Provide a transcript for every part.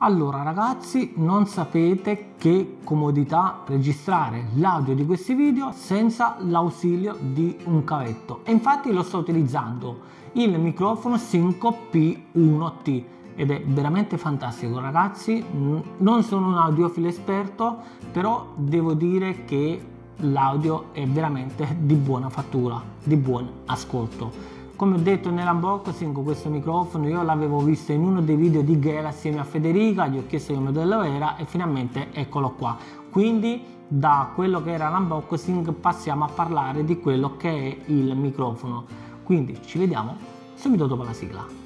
Allora ragazzi, non sapete che comodità registrare l'audio di questi video senza l'ausilio di un cavetto, e infatti lo sto utilizzando, il microfono Synco P1T, ed è veramente fantastico ragazzi. Non sono un audiofilo esperto, però devo dire che l'audio è veramente di buona fattura, di buon ascolto. Come ho detto nell'unboxing, questo microfono io l'avevo visto in uno dei video di Gela assieme a Federica, gli ho chiesto che modello era e finalmente eccolo qua. Quindi da quello che era l'unboxing passiamo a parlare di quello che è il microfono. Quindi ci vediamo subito dopo la sigla.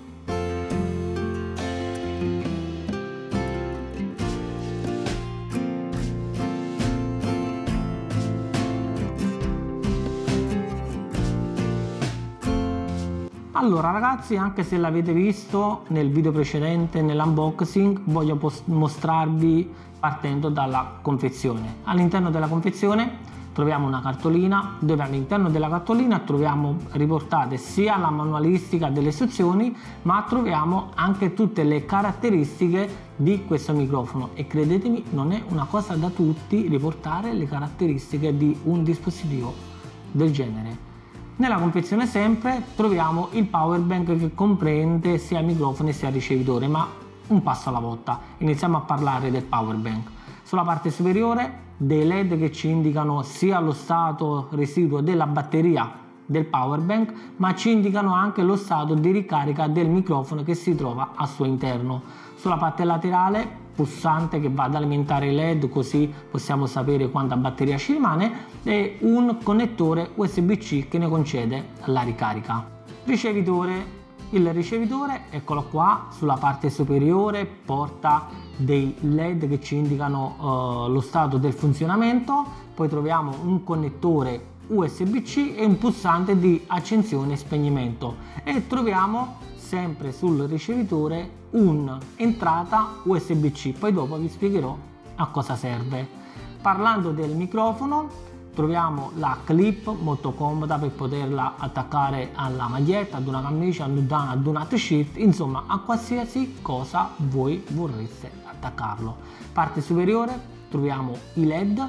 Allora ragazzi, anche se l'avete visto nel video precedente, nell'unboxing, voglio mostrarvi partendo dalla confezione. All'interno della confezione troviamo una cartolina, dove all'interno della cartolina troviamo riportate sia la manualistica delle istruzioni, ma troviamo anche tutte le caratteristiche di questo microfono, e credetemi, non è una cosa da tutti riportare le caratteristiche di un dispositivo del genere. Nella confezione sempre troviamo il power bank, che comprende sia il microfono sia il ricevitore, ma un passo alla volta. Iniziamo a parlare del power bank. Sulla parte superiore dei LED che ci indicano sia lo stato residuo della batteria del power bank, ma ci indicano anche lo stato di ricarica del microfono che si trova al suo interno. Sulla parte laterale pulsante che va ad alimentare i LED, così possiamo sapere quanta batteria ci rimane, e un connettore USB-C che ne concede la ricarica. Ricevitore. Il ricevitore, eccolo qua, sulla parte superiore porta dei LED che ci indicano lo stato del funzionamento, poi troviamo un connettore USB-C e un pulsante di accensione e spegnimento, e troviamo sempre sul ricevitore un'entrata USB-C, poi dopo vi spiegherò a cosa serve. Parlando del microfono, troviamo la clip molto comoda per poterla attaccare alla maglietta, ad una camicia, ad una t-shirt, insomma a qualsiasi cosa voi vorreste attaccarlo. Parte superiore troviamo i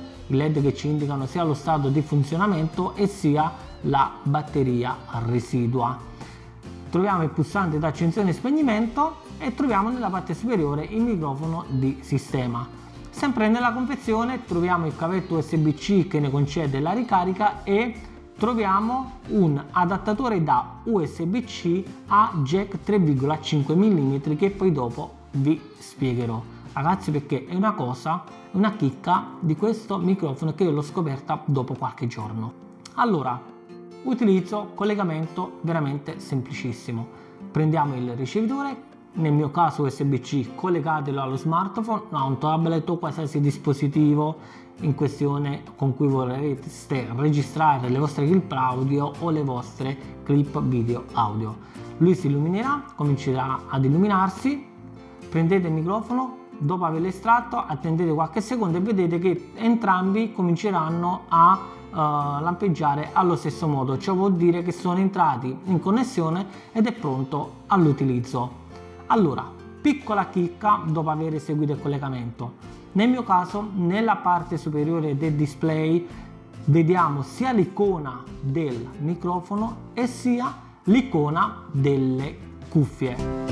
LED che ci indicano sia lo stato di funzionamento e sia la batteria residua. Troviamo il pulsante di accensione e spegnimento e troviamo nella parte superiore il microfono di sistema. Sempre nella confezione troviamo il cavetto USB-C che ne concede la ricarica, e troviamo un adattatore da USB-C a jack 3,5 mm che poi dopo vi spiegherò ragazzi, perché è una chicca di questo microfono che io l'ho scoperta dopo qualche giorno. Allora, utilizzo, collegamento veramente semplicissimo. Prendiamo il ricevitore, nel mio caso USB-C, collegatelo allo smartphone, a un tablet o qualsiasi dispositivo in questione con cui vorreste registrare le vostre clip audio o le vostre clip video audio. Lui si illuminerà, comincerà ad illuminarsi. Prendete il microfono, dopo averlo estratto attendete qualche secondo e vedete che entrambi cominceranno a lampeggiare allo stesso modo. Ciò vuol dire che sono entrati in connessione ed è pronto all'utilizzo. Allora, piccola chicca dopo aver eseguito il collegamento: nel mio caso nella parte superiore del display vediamo sia l'icona del microfono e sia l'icona delle cuffie.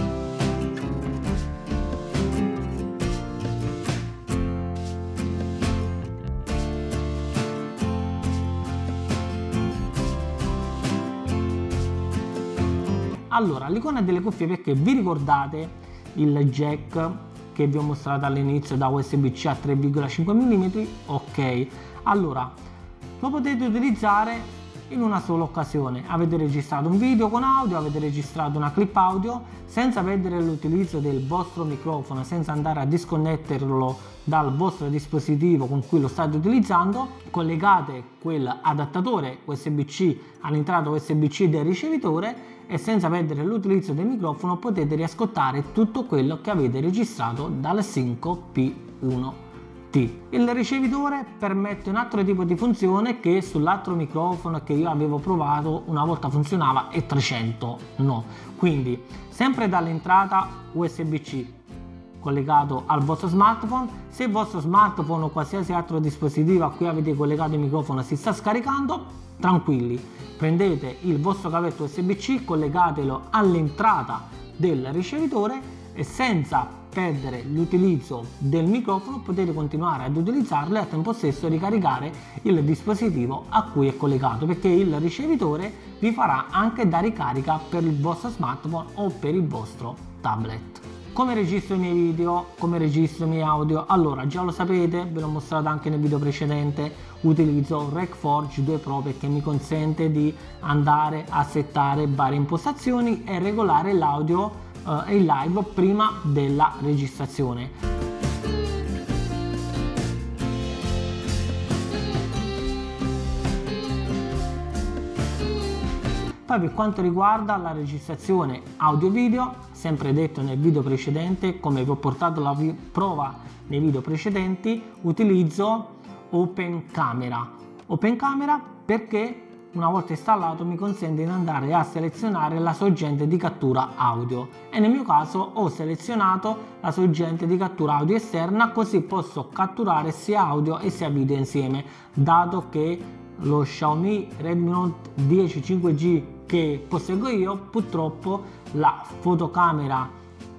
Allora, l'icona delle cuffie, perché vi ricordate il jack che vi ho mostrato all'inizio da USB-C a 3,5 mm? Ok, allora lo potete utilizzare in una sola occasione. Avete registrato un video con audio, avete registrato una clip audio, senza perdere l'utilizzo del vostro microfono, senza andare a disconnetterlo dal vostro dispositivo con cui lo state utilizzando, collegate quell'adattatore USB-C all'entrata USB-C del ricevitore e senza perdere l'utilizzo del microfono potete riascoltare tutto quello che avete registrato dal Synco P1T. Il ricevitore permette un altro tipo di funzione che sull'altro microfono che io avevo provato una volta funzionava e 300 no. Quindi sempre dall'entrata USB-C collegato al vostro smartphone. Se il vostro smartphone o qualsiasi altro dispositivo a cui avete collegato il microfono si sta scaricando, tranquilli, prendete il vostro cavetto USB-C, collegatelo all'entrata del ricevitore e senza perdere l'utilizzo del microfono potete continuare ad utilizzarlo e al tempo stesso ricaricare il dispositivo a cui è collegato, perché il ricevitore vi farà anche da ricarica per il vostro smartphone o per il vostro tablet. Come registro i miei video, come registro i miei audio? Allora, già lo sapete, ve l'ho mostrato anche nel video precedente, utilizzo Rec Forge 2 Pro perché mi consente di andare a settare varie impostazioni e regolare l'audio e il live prima della registrazione. Poi per quanto riguarda la registrazione audio-video, sempre detto nel video precedente, come vi ho portato la prova nei video precedenti, utilizzo Open Camera. Open Camera perché una volta installato mi consente di andare a selezionare la sorgente di cattura audio e nel mio caso ho selezionato la sorgente di cattura audio esterna, così posso catturare sia audio e sia video insieme, dato che lo Xiaomi Redmi Note 10 5G che posseggo io, purtroppo la fotocamera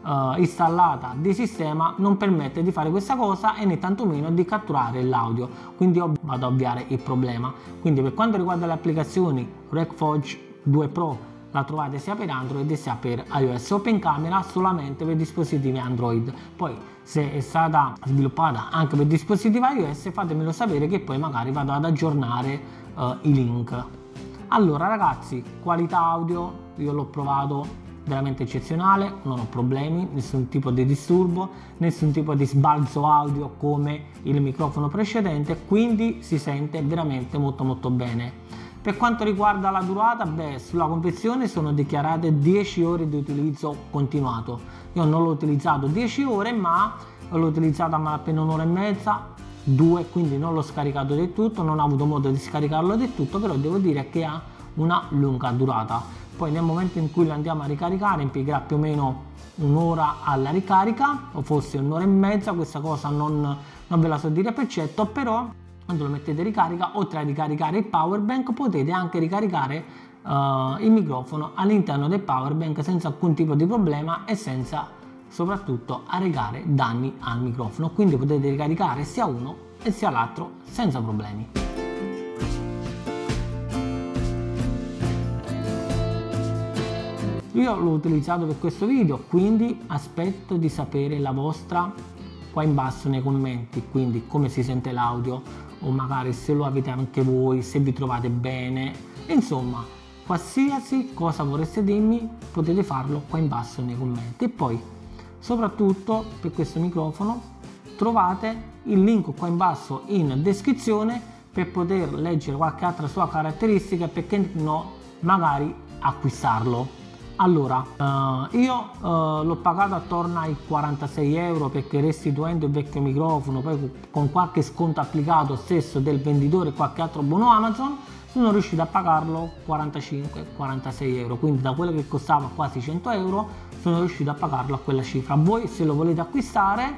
installata di sistema non permette di fare questa cosa e né tantomeno di catturare l'audio, quindi io vado a ovviare il problema. Quindi per quanto riguarda le applicazioni, Rec Forge 2 Pro la trovate sia per Android sia per iOS. Open Camera solamente per dispositivi Android, poi se è stata sviluppata anche per dispositivi iOS fatemelo sapere che poi magari vado ad aggiornare i link. Allora ragazzi, qualità audio io l'ho provato veramente eccezionale, non ho problemi, nessun tipo di disturbo, nessun tipo di sbalzo audio come il microfono precedente, quindi si sente veramente molto bene. Per quanto riguarda la durata, sulla confezione sono dichiarate 10 ore di utilizzo continuato. Io non l'ho utilizzato 10 ore, ma l'ho utilizzato a malapena un'ora e mezza, 2, quindi non l'ho scaricato del tutto, non ho avuto modo di scaricarlo del tutto, però devo dire che ha una lunga durata. Poi nel momento in cui lo andiamo a ricaricare impiegherà più o meno un'ora alla ricarica o forse un'ora e mezza, questa cosa non ve la so dire per certo, però quando lo mettete in ricarica, oltre a ricaricare il power bank potete anche ricaricare il microfono all'interno del power bank senza alcun tipo di problema e senza soprattutto arrecare danni al microfono, quindi potete ricaricare sia uno e sia l'altro senza problemi. Io l'ho utilizzato per questo video, quindi aspetto di sapere la vostra qua in basso nei commenti, quindi come si sente l'audio o magari se lo avete anche voi, se vi trovate bene, insomma qualsiasi cosa vorreste dirmi potete farlo qua in basso nei commenti. E poi soprattutto per questo microfono trovate il link qua in basso in descrizione per poter leggere qualche altra sua caratteristica e perché no magari acquistarlo. Allora, io l'ho pagato attorno ai 46 euro perché restituendo il vecchio microfono, poi con qualche sconto applicato stesso del venditore e qualche altro buono Amazon, sono riuscito a pagarlo 45-46 euro, quindi da quello che costava quasi 100 euro sono riuscito a pagarlo a quella cifra. Voi se lo volete acquistare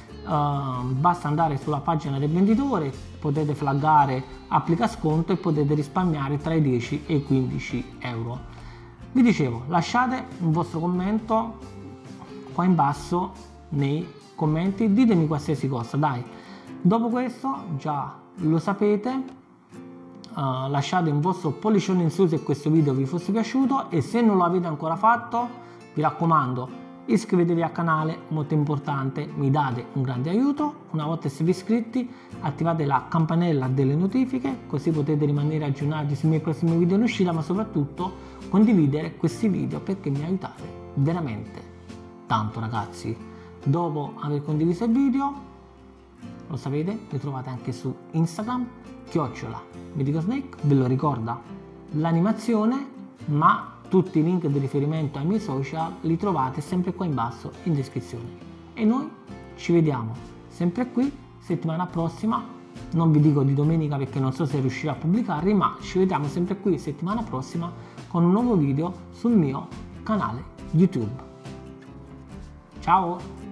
basta andare sulla pagina del venditore, potete flaggare applica sconto e potete risparmiare tra i 10 e i 15 euro. Vi dicevo, lasciate un vostro commento qua in basso nei commenti, ditemi qualsiasi cosa, dai. Dopo questo, già lo sapete, lasciate un vostro pollicione in su se questo video vi fosse piaciuto e se non lo avete ancora fatto, vi raccomando, iscrivetevi al canale, molto importante, mi date un grande aiuto. Una volta siete iscritti attivate la campanella delle notifiche così potete rimanere aggiornati sui miei prossimi video in uscita, ma soprattutto condividere questi video perché mi aiutate veramente tanto ragazzi. Dopo aver condiviso il video, lo sapete, mi trovate anche su Instagram @MythicalSnake, ve lo ricorda l'animazione, ma tutti i link di riferimento ai miei social li trovate sempre qua in basso in descrizione. E noi ci vediamo sempre qui settimana prossima, non vi dico di domenica perché non so se riuscirò a pubblicarli, ma ci vediamo sempre qui settimana prossima con un nuovo video sul mio canale YouTube. Ciao!